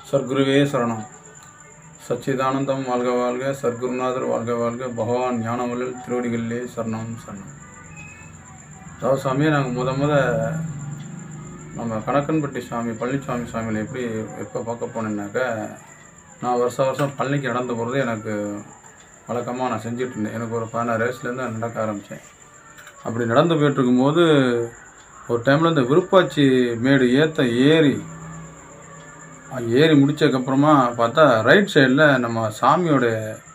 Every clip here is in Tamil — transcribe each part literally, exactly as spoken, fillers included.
சர்க்குருவே சரணம். சச்சிதானந்தம் வாழ்க வாழ்க. சர்க்குருநாதர் வாழ்க வாழ்க. பகவான் ஞானவள்ளல் திருவடிகளிலே சரணம் சரணம். அதாவது சாமியை நாங்கள் முத முத நம்ம கணக்கன்பட்டி சாமி பழனிசாமி சாமியில் எப்படி எப்போ பார்க்க போனேன்னாக்கா, நான் வருஷம் வருஷம் பழனிக்கு நடந்து போகிறது எனக்கு வழக்கமாக நான் செஞ்சுட்டு இருந்தேன். எனக்கு ஒரு பதினாறு வயசுலேருந்து நான் நடக்க ஆரம்பித்தேன். அப்படி நடந்து போயிட்டுருக்கும்போது ஒரு டைமில் இந்த விருப்பாச்சி மேடு ஏற்ற ஏறி ஏறி முடித்ததுக்கப்புறமா பார்த்தா ரைட் சைடில் நம்ம சாமியோட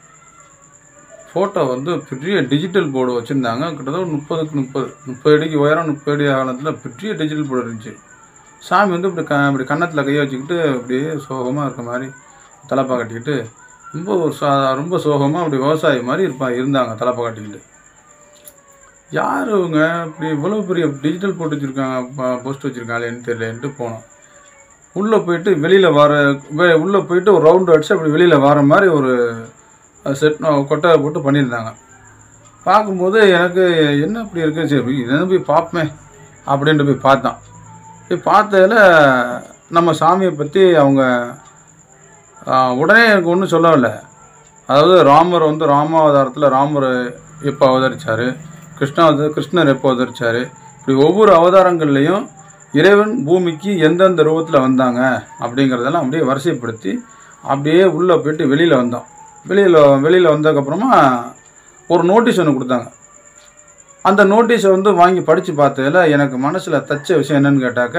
ஃபோட்டோ வந்து பெரிய டிஜிட்டல் போர்டு வச்சுருந்தாங்க. கிட்டத்தட்ட முப்பதுக்கு முப்பது முப்பது அடிக்கு உயரம் முப்பது அடி காலத்தில் பெரிய டிஜிட்டல் போர்டு இருந்துச்சு. சாமி வந்து இப்படி க இப்படி கன்னத்தில் கையை வச்சுக்கிட்டு அப்படியே சோகமாக இருக்க மாதிரி தலைப்பா கட்டிக்கிட்டு ரொம்ப ஒரு சா ரொம்ப சோகமாக அப்படி விவசாயி மாதிரி இருப்பா இருந்தாங்க தலைப்பா கட்டிக்கிட்டு. யார் இவங்க இப்படி இவ்வளோ பெரிய டிஜிட்டல் போட்டு வச்சுருக்காங்க போஸ்ட் வச்சுருக்காங்களேன்னு தெரியலன்ட்டு போனோம். உள்ளே போயிட்டு வெளியில் வர உள்ளே போயிட்டு ஒரு ரவுண்டு அடிச்சு அப்படி வெளியில் வர மாதிரி ஒரு செட் கொட்டை போட்டு பண்ணியிருந்தாங்க. பார்க்கும்போது எனக்கு என்ன இப்படி இருக்குது, சரி இதை போய் பார்ப்போமே அப்படின்ட்டு போய் பார்த்தோம். போய் பார்த்ததில் நம்ம சாமியை பற்றி அவங்க உடனே எனக்கு ஒன்றும் சொல்லவில்லை. அதாவது ராமர் வந்து ராமாவதாரத்தில் ராமர் எப்போ அவதரித்தார், கிருஷ்ணாவத கிருஷ்ணர் எப்போ அவதரித்தார், இப்படி ஒவ்வொரு அவதாரங்கள்லேயும் இறைவன் பூமிக்கு எந்தெந்த ரூபத்தில் வந்தாங்க அப்படிங்கிறதெல்லாம் அப்படியே வரிசைப்படுத்தி அப்படியே உள்ளே போய்ட்டு வெளியில் வந்தோம். வெளியில் வெளியில் வந்ததுக்கப்புறமா ஒரு நோட்டீஸ் ஒன்று கொடுத்தாங்க. அந்த நோட்டீஸை வந்து வாங்கி படித்து பார்த்ததில் எனக்கு மனசில் தச்ச விஷயம் என்னன்னு கேட்டாக்க,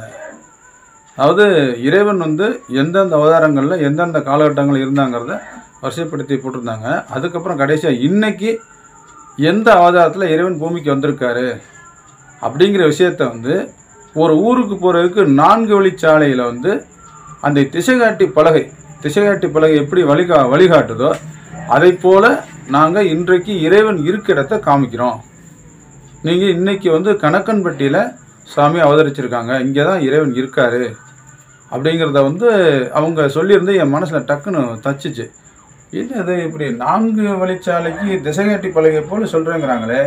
அதாவது இறைவன் வந்து எந்தெந்த அவதாரங்களில் எந்தெந்த காலகட்டங்கள் இருந்தாங்கிறத வரிசைப்படுத்தி போட்டிருந்தாங்க. அதுக்கப்புறம் கடைசியாக இன்றைக்கி எந்த அவதாரத்தில் இறைவன் பூமிக்கு வந்திருக்காரு அப்படிங்கிற விஷயத்தை வந்து ஒரு ஊருக்கு போகிறதுக்கு நான்கு வழிச்சாலையில் வந்து அந்த திசைகாட்டி பலகை திசைகாட்டி பலகை எப்படி வழிகா வழிகாட்டுதோ அதை போல் நாங்கள் இன்றைக்கு இறைவன் இருக்க இடத்த காமிக்கிறோம். நீங்கள் இன்றைக்கி வந்து கணக்கன்பட்டியில் சாமி அவதரிச்சிருக்காங்க, இங்கே தான் இறைவன் இருக்கார் அப்படிங்கிறத வந்து அவங்க சொல்லியிருந்து என் மனசில் டக்குன்னு தச்சிச்சு. இல்லை அது இப்படி நான்கு வழிச்சாலைக்கு திசைகாட்டி பலகை போல் சொல்கிறேங்கிறாங்களே,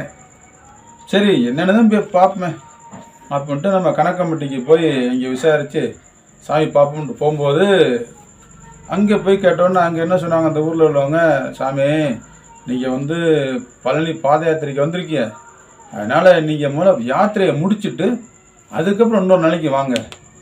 சரி என்னென்னு தான் போய் பார்ப்போமே அப்படின்ட்டு நம்ம கணக்கம்பட்டிக்கு போய் இங்கே விசாரித்து சாமி பார்ப்போம்ட்டு போகும்போது அங்கே போய் கேட்டோன்னே அங்கே என்ன சொன்னாங்க அந்த ஊரில் உள்ளவங்க, சாமி நீங்கள் வந்து பழனி பாத யாத்திரைக்கு வந்திருக்கீங்க, அதனால் நீங்கள் முதல்ல யாத்திரையை முடிச்சுட்டு அதுக்கப்புறம் இன்னொரு நாளைக்கு வாங்க.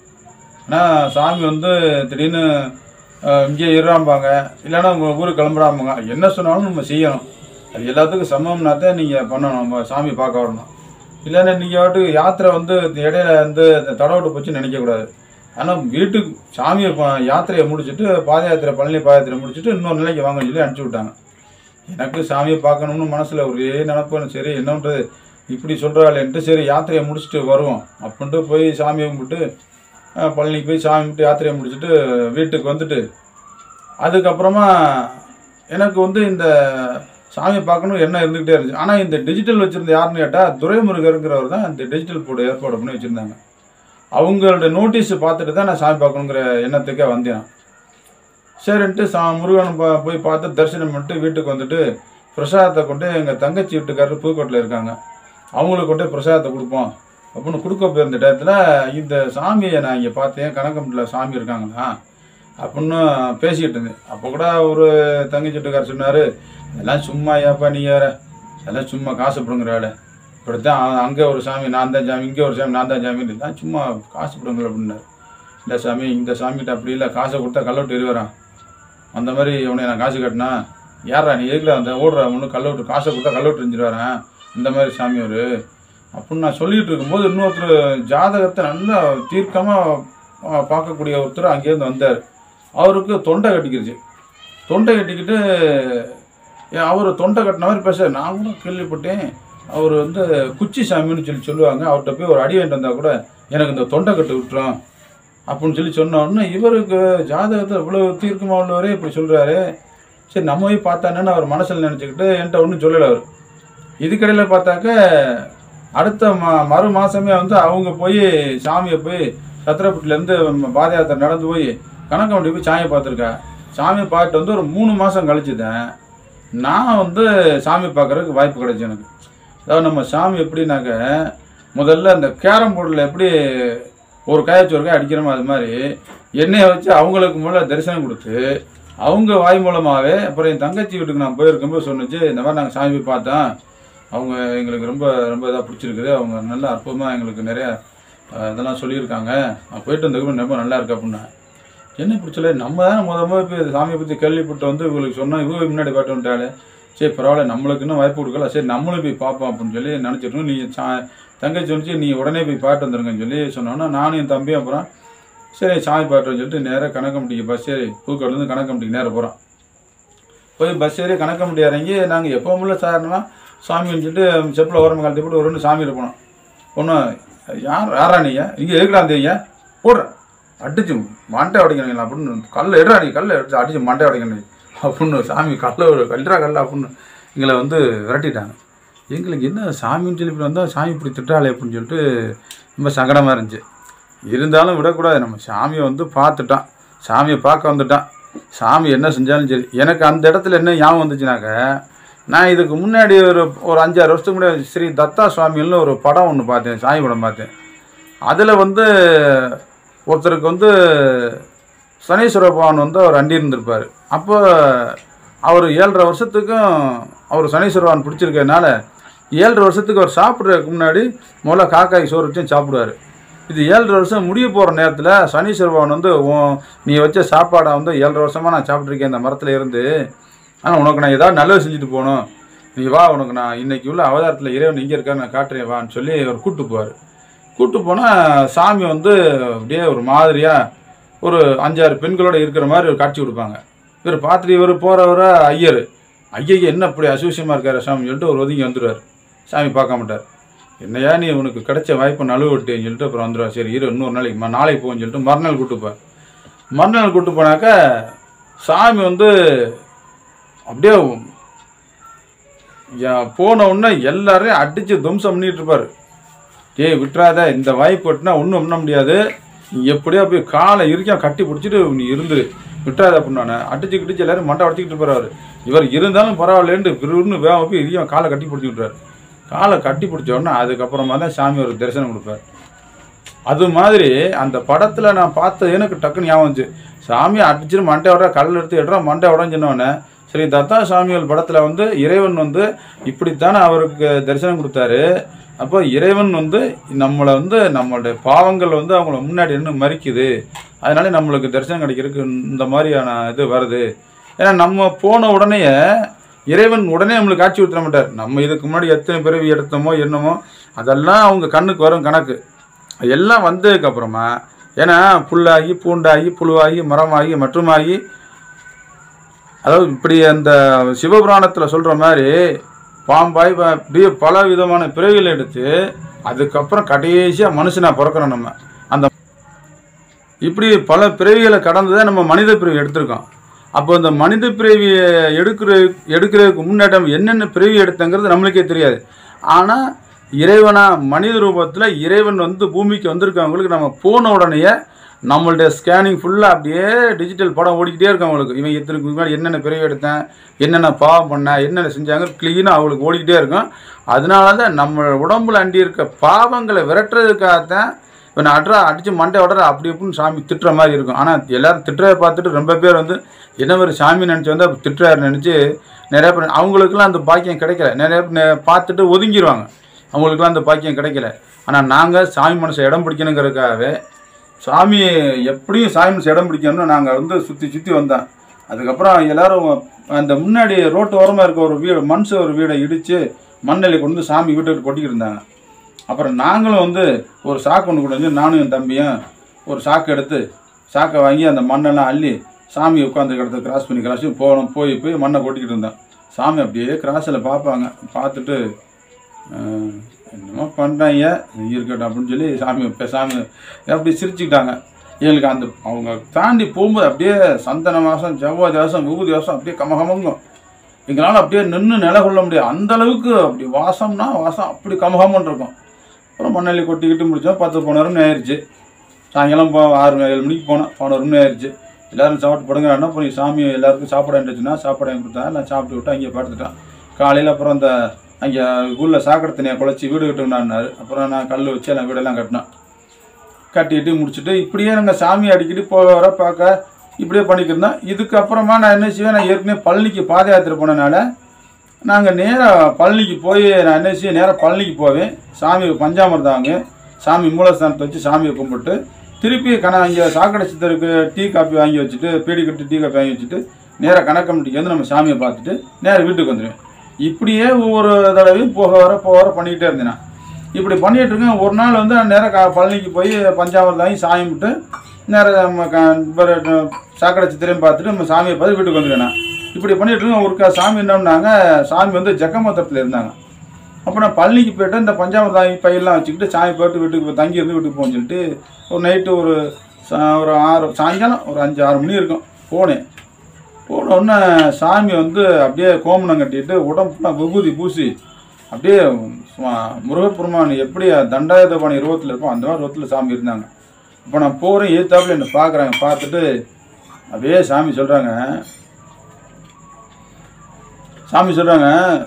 ஆனால் சாமி வந்து திடீர்னு இங்கே இருறாம்பாங்க, இல்லைன்னா உங்கள் ஊருக்கு கிளம்புறாம்பாங்க. என்ன சொன்னாலும் நம்ம செய்யணும், அது எல்லாத்துக்கும் சமம்னா தான் நீங்கள் பண்ணணும், நம்ம சாமி பார்க்க வரணும். இல்லைன்னா நீங்கள் வாட்டு யாத்திரை வந்து இடையில வந்து தடவிட்டு போச்சுன்னு நினைக்கக்கூடாது. ஆனால் வீட்டுக்கு சாமியை யாத்திரையை முடிச்சுட்டு பாத யாத்திரை பழனி பாத யாத்திரை முடிச்சுட்டு இன்னொரு நிலைக்கு வாங்கன்னு சொல்லி அனுப்பிச்சி விட்டாங்க. எனக்கு சாமியை பார்க்கணும்னு மனசில் ஒரே நினப்பேன். சரி என்னன்றது இப்படி சொல்கிறாளேன்ட்டு சரி யாத்திரையை முடிச்சுட்டு வருவோம் அப்படின்ட்டு போய் சாமியை கும்பிட்டு பழனிக்கு போய் சாமி கும்பிட்டு யாத்திரையை முடிச்சுட்டு வீட்டுக்கு வந்துட்டு அதுக்கப்புறமா எனக்கு வந்து இந்த சாமி பார்க்கணும் என்ன இருந்துக்கிட்டே இருந்துச்சு. ஆனால் இந்த டிஜிட்டல் வச்சுருந்த யாருன்னு கேட்டால் துரைமுருகருங்கிறவர் தான் இந்த டிஜிட்டல் போர்டு ஏற்பாடு பண்ணி வச்சுருந்தாங்க. அவங்களோட நோட்டீஸ் பார்த்துட்டு தான் நான் சாமி பார்க்கணுங்கிற எண்ணத்துக்கே வந்தேன். சரின்ட்டு சா முருகன் பா போய் பார்த்து தரிசனம் பண்ணிட்டு வீட்டுக்கு வந்துட்டு பிரசாதத்தை கொண்டு எங்கள் தங்கச்சி வீட்டுக்காரர் புதுக்கோட்டையில் இருக்காங்க, அவங்களுக்கு கொண்டு பிரசாதத்தை கொடுப்போம் அப்படின்னு கொடுக்க போயிருந்த டயத்தில் இந்த சாமியை நான் இங்கே பார்த்தேன், கணக்கம்பட்டியில் சாமி இருக்காங்களா அப்படின்னு பேசிக்கிட்டு இருந்தேன். அப்போ கூட ஒரு தங்கச்சி வீட்டுக்காரர் சொன்னார், அதெல்லாம் சும்மா ஏப்பா நீ வேற, அதெல்லாம் சும்மா காசு பிடுங்குற வேலை, இப்படித்தான் அங்கே ஒரு சாமி நான் தான் சாமி, இங்கே ஒரு சாமி நான் தான் சாமி, தான் சும்மா காசு பிடுங்குற அப்படின்னாரு. இல்லை சாமி இந்த சாமிகிட்ட அப்படி இல்லை, காசை கொடுத்தா கல்லவிட்டு எரிவரான், அந்த மாதிரி உன்னை நான் காசு கட்டினா யாரா நீ எதுக்குல அந்த ஓடுற ஒன்று கல்லவிட்டு காசை கொடுத்தா கல்லவிட்டு எரிஞ்சிருவாரன் இந்த மாதிரி சாமி ஒரு அப்படின்னு நான் சொல்லிகிட்டு இருக்கும்போது இன்னொருத்தர் ஜாதகத்தை நல்லா தீர்க்கமாக பார்க்கக்கூடிய ஒருத்தர் அங்கேருந்து வந்தார். அவருக்கு தொண்டை கட்டிக்கிடுச்சு. தொண்டை கட்டிக்கிட்டு அவர் தொண்டை கட்டின மாதிரி பேச நான் கூட கேள்விப்பட்டேன், அவர் வந்து குச்சி சாமின்னு சொல்லி சொல்லுவாங்க, அவர்கிட்ட போய் ஒரு அடி வாங்கிட்டு வந்தால் கூட எனக்கு இந்த தொண்டை கட்டு விட்டுரும் அப்படின்னு சொல்லி சொன்னோடனே இவருக்கு ஜாதகத்தில் இவ்வளோ தீர்க்கமாக உள்ளவரே இப்படி சொல்கிறாரு, சரி நம்ம போய் பார்த்தானேன்னு அவர் மனசில் நினச்சிக்கிட்டு என்கிட்ட ஒன்றும் சொல்லலை. அவர் இதுக்கடையில் பார்த்தாக்க அடுத்த மா மறு மாதமே வந்து அவங்க போய் சாமியை போய் சத்திரப்பட்டிலேருந்து பாத யாத்திரை நடந்து போய் கணக்கம்பட்டி போய் சாமியை பார்த்துருக்கா. சாமியை பார்த்துட்டு வந்து ஒரு மூணு மாதம் கழிச்சுதான் நான் வந்து சாமி பார்க்குறதுக்கு வாய்ப்பு கிடைச்சி எனக்கு. அதாவது நம்ம சாமி எப்படின்னாக்க முதல்ல அந்த கேரம் போர்டில் எப்படி ஒரு காய வச்சு ஒரு காய் அடிக்கிறோமோ அது மாதிரி எண்ணெயை வச்சு அவங்களுக்கு மூலம் தரிசனம் கொடுத்து அவங்க வாய் மூலமாகவே அப்புறம் என் தங்கச்சி வீட்டுக்கு நான் போயிருக்கும்போது சொன்னிச்சு, இந்த மாதிரி நாங்கள் சாமி போய் பார்த்தோம், அவங்க எங்களுக்கு ரொம்ப ரொம்ப இதாக பிடிச்சிருக்குது, அவங்க நல்லா அற்புதமாக எங்களுக்கு நிறையா இதெல்லாம் சொல்லியிருக்காங்க, போயிட்டு வந்ததுக்கு ரொம்ப நல்லா இருக்கு அப்படின்னா. என்ன பிடிச்சல, நம்ம தானே முத முதல் போய் சாமியை பற்றி கேள்விப்பட்டு வந்து இவங்களுக்கு சொன்னோம், இவங்க முன்னாடி பாட்டு வந்துட்டாலே, சரி பரவாயில்ல நம்மளுக்கு இன்னும் வாய்ப்பு கொடுக்கல, சரி நம்மளும் போய் பார்ப்போம் அப்படின்னு சொல்லி நினச்சிட்டோம். நீ சா தங்கச்சி சொன்னிச்சு நீ உடனே போய் பாட்டு வந்துருங்கன்னு சொல்லி சொன்னோன்னா நானும் என் தம்பியும் அப்புறம் சரி சாமி பாட்டுன்னு சொல்லிட்டு நேராக கணக்கம்பட்டிக்கு பஸ் ஏறி பூக்கோட்லேருந்து கணக்கம்பட்டிக்கு நேராக போகிறோம். போய் பஸ் ஏறி கணக்கம்பட்டி இறங்கி நாங்கள் எப்போ முள்ள சாரணும்னா சாமின்னு சொல்லிட்டு செப்பில் ஓரமாக கழட்டி போட்டு ஒரு ரெண்டு சாமியில் போனோம். ஒன்றும் யார் யாரா நீங்க இங்கே எதுக்கலாம் தெரியுங்க போடுறேன் அடிச்சு மண்டை உடைக்கணும் அப்படின்னு, கல்லை எடுறா நீ கல்லை எடுத்து அடிச்சு மண்டை உடைக்கணும் அப்படின்னு சாமி கல்லை கல்றா கல்ல அப்படின்னு எங்களை வந்து விரட்டிட்டாங்க. எங்களுக்கு என்ன சாமின்னு சொல்லி இப்படி வந்தால் சாமி இப்படி திட்டாளே அப்படின்னு சொல்லிட்டு ரொம்ப சங்கடமாக இருந்துச்சு. இருந்தாலும் விடக்கூடாது, நம்ம சாமியை வந்து பார்த்துட்டான், சாமியை பார்க்க வந்துட்டான், சாமி என்ன செஞ்சாலும் சரி. எனக்கு அந்த இடத்துல என்ன ஞாபகம் வந்துச்சுனாக்க, நான் இதுக்கு முன்னாடி ஒரு ஒரு அஞ்சாறு வருஷத்துக்கு முன்னாடி ஸ்ரீ தத்தா சுவாமிகள்னு ஒரு படம் ஒன்று பார்த்தேன், சாமி படம் பார்த்தேன். அதில் வந்து ஒருத்தருக்கு வந்து சனீஸ்வர பகவான் வந்து அவர் அண்டி இருந்திருப்பார். அப்போ அவர் ஏழரை வருஷத்துக்கும் அவர் சனீஸ்வர பகவான் பிடிச்சிருக்கனால ஏழரை வருஷத்துக்கு அவர் சாப்பிட்றதுக்கு முன்னாடி முதல்ல காக்காய் சோறு வச்சு சாப்பிடுவார். இது ஏழரை வருஷம் முடிய போகிற நேரத்தில் சனீஸ்வர பகவான் வந்து நீ வச்ச சாப்பாடை வந்து ஏழரை வருஷமாக நான் சாப்பிட்ருக்கேன் இந்த மரத்தில் இருந்து, ஆனால் உனக்கு நான் ஏதாவது நல்லது செஞ்சுட்டு போகணும், நீ வா உனக்கு நான் இன்றைக்கி உள்ள அவதாரத்தில் இறைவன் இங்கே இருக்காரு நான் காட்டுறேன் வான்னு சொல்லி அவர் கூப்பிட்டு போவார். கூப்பிட்டு போனால் சாமி வந்து அப்படியே ஒரு மாதிரியாக ஒரு அஞ்சாறு பெண்களோடு இருக்கிற மாதிரி ஒரு காட்சி கொடுப்பாங்க. இவர் பார்த்துட்டு இவர் போகிறவரை ஐயர் ஐயையே என்ன அப்படி அசூசியமாக இருக்கார் சாமி சொல்லிட்டு ஒரு ஒதுங்கி வந்துடுவார். சாமி பார்க்க மாட்டார். என்னையா நீ உனக்கு கிடைச்ச வாய்ப்பை நழுவிட்டேன்னு சொல்லிட்டு அப்புறம் வந்துடுவார். சரி இரு இன்னொரு நாளைக்கு நாளைக்கு போகன்னு சொல்லிட்டு மறுநாள் கூப்பிட்டுப்பார். மறுநாள் கூப்பிட்டு போனாக்கா சாமி வந்து அப்படியே போன உடனே எல்லாரையும் அடித்து துவம்சம் பண்ணிட்டு இருப்பார். ஏய் விட்டுறாத, இந்த வாய்ப்பு விட்டுனா ஒன்றும் பண்ண முடியாது, நீ எப்படியா போய் காலை இருக்க கட்டி பிடிச்சிட்டு நீ இருந்து விட்டுறாத அப்படின்னு அடிச்சு கிடிச்சு எல்லாரும் மண்டை உடச்சிக்கிட்டு இருப்பார். அவர் இவர் இருந்தாலும் பரவாயில்லன்ட்டு விருன்னு வேகம் போய் இருக்க காலை கட்டி பிடிச்சி விட்டுறாரு. காலை கட்டி பிடிச்ச உடனே அதுக்கப்புறமா தான் சாமி ஒரு தரிசனம் கொடுப்பார். அது மாதிரி அந்த படத்தில் நான் பார்த்தது எனக்கு டக்குன்னு ஞாபகம் வந்துச்சு. சாமியை அடிச்சுட்டு மண்டை விட கல் எடுத்து எடுறா மண்டை உடஞ்சினோடனே ஸ்ரீ தத்தா சாமிகள் படத்தில் வந்து இறைவன் வந்து இப்படித்தானே அவருக்கு தரிசனம் கொடுத்தாரு. அப்போ இறைவன் வந்து நம்மளை வந்து நம்மளுடைய பாவங்கள் வந்து அவங்கள முன்னாடி இன்னும் மறிக்குது, அதனால நம்மளுக்கு தரிசனம் கிடைக்கிறதுக்கு இந்த மாதிரியான இது வருது. ஏன்னா நம்ம போன உடனே இறைவன் உடனே நம்மளுக்கு காட்சி ஊற்ற மாட்டார். நம்ம இதுக்கு முன்னாடி எத்தனை பிறவி எடுத்தோமோ என்னமோ அதெல்லாம் அவங்க கண்ணுக்கு வரும் கணக்கு. எல்லாம் வந்ததுக்கப்புறமா ஏன்னா புல்லாகி பூண்டாகி புழுவாகி மரமாகி மற்றுமாகி, அதாவது இப்படி அந்த சிவபுராணத்தில் சொல்கிற மாதிரி பாம்பாய் அப்படியே பல விதமான பிறவிகள் எடுத்து அதுக்கப்புறம் கடைசியாக மனுஷனாக பிறக்கிறோம். நம்ம அந்த இப்படி பல பிறவிகளை கடந்து தான் நம்ம மனித பிறவி எடுத்திருக்கோம். அப்போ இந்த மனித பிறவியை எடுக்கிற எடுக்கிறதுக்கு முன்னாடி நம்ம என்னென்ன பிறவி எடுத்தங்கிறது நம்மளுக்கே தெரியாது. ஆனால் இறைவனா மனித ரூபத்தில் இறைவன் வந்து பூமிக்கு வந்திருக்கவங்களுக்கு நம்ம போன உடனேயே நம்மளுடைய ஸ்கேனிங் ஃபுல்லாக அப்படியே டிஜிட்டல் படம் ஓடிக்கிட்டே இருக்கும். அவங்களுக்கு இவன் எத்தனைக்கு முன்னாடி என்னென்ன பிறவி எடுத்தேன், என்னென்ன பாவம் பண்ணேன், என்னென்ன செஞ்சாங்க க்ளீனாக அவங்களுக்கு ஓடிக்கிட்டே இருக்கும். அதனால தான் நம்ம உடம்புல அண்டி இருக்க பாவங்களை விரட்டுறதுக்காகத்தான் இப்போ நான் அட்ரா அடித்து மண்டை உடற அப்படி இப்படின்னு சாமி திட்டுற மாதிரி இருக்கும். ஆனால் எல்லோரும் திட்டுறதை பார்த்துட்டு ரொம்ப பேர் வந்து என்ன ஒரு சாமி நினச்சி வந்து அப்படி திட்டுறாரு நினச்சி நிறையா பேர் அவங்களுக்குலாம் அந்த பாக்கியம் கிடைக்கல. நிறைய பேர் பார்த்துட்டு ஒதுங்கிடுவாங்க, அவங்களுக்குலாம் அந்த பாக்கியம் கிடைக்கல. ஆனால் நாங்கள் சாமி மனசை இடம் பிடிக்கணுங்கிறதுக்காகவே சாமி எப்படியும் சாமி மனசை இடம் பிடிக்கணும்னு நாங்கள் வந்து சுற்றி சுற்றி வந்தோம். அதுக்கப்புறம் எல்லோரும் அந்த முன்னாடி ரோட்டு ஓரமாக இருக்க ஒரு வீடு மனுஷ ஒரு வீடை இடித்து மண்ணெல்லி கொண்டு வந்து சாமி வீட்டுக்கு கொட்டிக்கிட்டு இருந்தாங்க. அப்புறம் நாங்களும் வந்து ஒரு சாக்கு ஒன்று கொண்டு வந்து நானும் என் தம்பியும் ஒரு சாக்கு எடுத்து சாக்கை வாங்கி அந்த மண்ணெல்லாம் அள்ளி சாமி உட்காந்து இடத்த கிராஸ் பண்ணி கிராஸ் போகணும் போய் போய் மண்ணை கொட்டிக்கிட்டு இருந்தோம். சாமி அப்படியே கிராஸில் பார்ப்பாங்க, பார்த்துட்டு என்னமோ பண்ணுறாங்க இருக்கட்டும் அப்படின்னு சொல்லி சாமி சாமி அப்படி சிரிச்சுக்கிட்டாங்க. எங்களுக்கு அந்த அவங்க தாண்டி போகும்போது அப்படியே சந்தன வாசம் செவ்வாய் வாசம் விபூதி வாசம் அப்படியே கமகமங்கும். எங்களால் அப்படியே நின்று நிலை கொள்ள முடியாது, அந்தளவுக்கு அப்படி வாசம்னா வாசம் அப்படி கமகமன்னு இருக்கும். அப்புறம் மண்ணள்ளி கொட்டிக்கிட்டு முடித்தோம். பத்து பதினோரு மணி ஆயிடுச்சு. சாயங்காலம் போ ஆறு ஏழு மணிக்கு போனோம். பதினோரு மணி ஆயிடுச்சு. எல்லோரும் சாப்பிட்டு படுங்கன்னா போய் சாமி எல்லாருக்கும் சாப்பாடு இருந்துச்சுன்னா சாப்பாடு வாங்கி கொடுத்தா நான் சாப்பிட்டு விட்டு அங்கேயே படுத்துட்டேன். காலையில் அப்புறம் அந்த அங்கே ஊரில் சாக்கடை தண்ணியை குழச்சி வீடு கட்டுனாரு. அப்புறம் நான் கல் வச்சு எல்லாம் வீடெல்லாம் கட்டினேன். கட்டிட்டு முடிச்சுட்டு இப்படியே நாங்கள் சாமி அடிக்கடி போக வர பார்க்க இப்படியே பண்ணிக்கிருந்தோம். இதுக்கப்புறமா நான் என்ன செய்வேன், நான் ஏற்கனவே பழனிக்கு பாத யாத்திரை போனதுனால நாங்கள் நேராக பழனிக்கு போய் நான் என்ன செய்வேன், நேராக பழனிக்கு போவேன். சாமி பஞ்சாமிர்தாங்க சாமி மூலஸ்தானத்தை வச்சு சாமியை கும்பிட்டு திருப்பி கண இங்கே சாக்கடை சித்தருக்கு டீ காப்பி வாங்கி வச்சுட்டு பீடி கட்டு டீ காப்பி வாங்கி வச்சுட்டு நேராக கணக்கம்பட்டிக்கு வந்து நம்ம சாமியை பார்த்துட்டு நேராக வீட்டுக்கு வந்துடுவேன். இப்படியே ஒவ்வொரு தடவையும் போக வர போக வர பண்ணிக்கிட்டே இருந்தேன். இப்படி பண்ணிகிட்டு இருக்கேன். ஒரு நாள் வந்து நான் நேராக பழனிக்கு போய் பஞ்சாமிர்தம் வாங்கி சாமி விட்டு நேராக நம்ம சாக்கடை சித்திரையும் பார்த்துட்டு நம்ம சாமியை பார்த்து வீட்டுக்கு வந்துடுவேன். இப்படி பண்ணிகிட்டு இருக்கேன். ஒரு சாமி என்னன்னாங்க, சாமி வந்து ஜக்கமத்தத்தில் இருந்தாங்க. அப்போ நான் பழனிக்கு போய்ட்டு இந்த பஞ்சாமிர்தம் பையெல்லாம் வச்சுக்கிட்டு சாமி போய்ட்டு வீட்டுக்கு தங்கி இருந்து வீட்டுக்கு போகணும்னு சொல்லிட்டு ஒரு நைட்டு ஒரு ஒரு ஆறு சாயங்காலம் ஒரு அஞ்சு ஆறு மணி இருக்கும் போனேன். போனோடனே சாமி வந்து அப்படியே கோமணம் கட்டிட்டு உடம்புல விபூதி பூசி அப்படியே முருகப்பெருமான் எப்படி தண்டாயுதபாணி உருவத்தில் இருப்போம் அந்த மாதிரி உருவத்தில் சாமி இருந்தாங்க. இப்போ நான் போகிறேன், ஏத்தாப்புல என்னை பார்க்குறாங்க. பார்த்துட்டு அப்படியே சாமி சொல்கிறாங்க சாமி சொல்கிறாங்க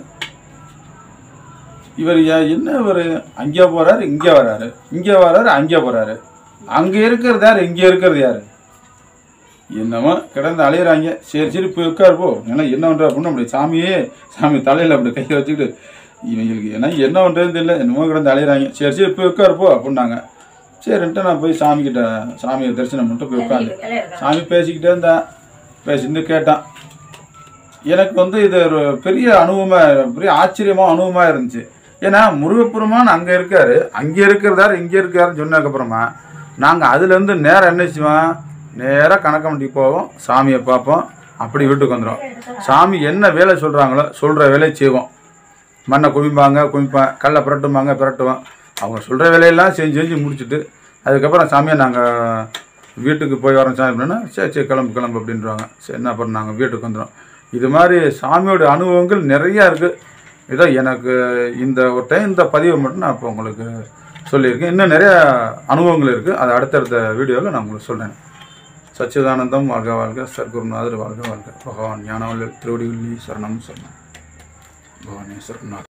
இவர் என்ன இவர் அங்கே போகிறாரு இங்கே வர்றாரு, இங்கே வர்றாரு அங்கே போகிறாரு, அங்கே இருக்கிறது யார் இங்கே இருக்கிறது யார், என்னமோ கிடந்து அலையிறாங்க. சரி சரி போய் உட்காருப்போ, ஏன்னா என்ன பண்ணுறா அப்படின்னு அப்படி சாமியே சாமி தலையில் அப்படி கையை வச்சுக்கிட்டு இவங்களுக்கு ஏன்னா என்ன பண்ணுறதுன்னு தெரியல, என்னமோ கிடந்து அலையிறாங்க. சரி சரி போய் உட்காருப்போ அப்படின்னாங்க. சரின்ட்டு நான் போய் சாமிக்கிட்ட சாமியை தரிசனம் பண்ணிட்டு போய் உட்காந்து சாமி பேசிக்கிட்டே இருந்தேன். பேசிட்டு கேட்டான். எனக்கு வந்து இது ஒரு பெரிய அனுபவமாக பெரிய ஆச்சரியமாக அனுபவமாக இருந்துச்சு. ஏன்னா முருகப்பெருமான் அங்கே இருக்கார், அங்கே இருக்கிறதாரு இங்கே இருக்காருன்னு சொன்னதுக்கப்புறமா நாங்கள் அதுலேருந்து நேராக என்ன செய்வோம், நேராக கணக்கம்பட்டிக்கு போவோம், சாமியை பார்ப்போம், அப்படி வீட்டுக்கு வந்துடும். சாமி என்ன வேலை சொல்கிறாங்களோ சொல்கிற வேலையை செய்வோம். மண்ணை குமிப்பாங்க குமிப்பேன், கல்லை புரட்டுமாங்க புரட்டுவோம். அவங்க சொல்கிற வேலையெல்லாம் செஞ்சு செஞ்சு முடிச்சுட்டு அதுக்கப்புறம் சாமியை நாங்கள் வீட்டுக்கு போய் வரோம் சாமி அப்படின்னா சரி சரி கிளம்பு கிளம்பு அப்படின்றாங்க. சரி என்ன அப்புறம் நாங்கள் வீட்டுக்கு வந்துடும். இது மாதிரி சாமியோட அனுபவங்கள் நிறையா இருக்குது. இதோ எனக்கு இந்த ஒரு டைம் இந்த பதிவை மட்டும் நான் இப்போ உங்களுக்கு சொல்லியிருக்கேன். இன்னும் நிறையா அனுபவங்கள் இருக்குது. அது அடுத்தடுத்த வீடியோவில் நான் உங்களுக்கு சொல்கிறேன். சச்சிதானந்தம் வாழ்க வாழ்க, சர்க்குருநாதர் வாழ்க வாழ்க, பகவான் ஞானவல்லல் திருவடிகளில் சரணம் சரணம், பகவானே சரணம்.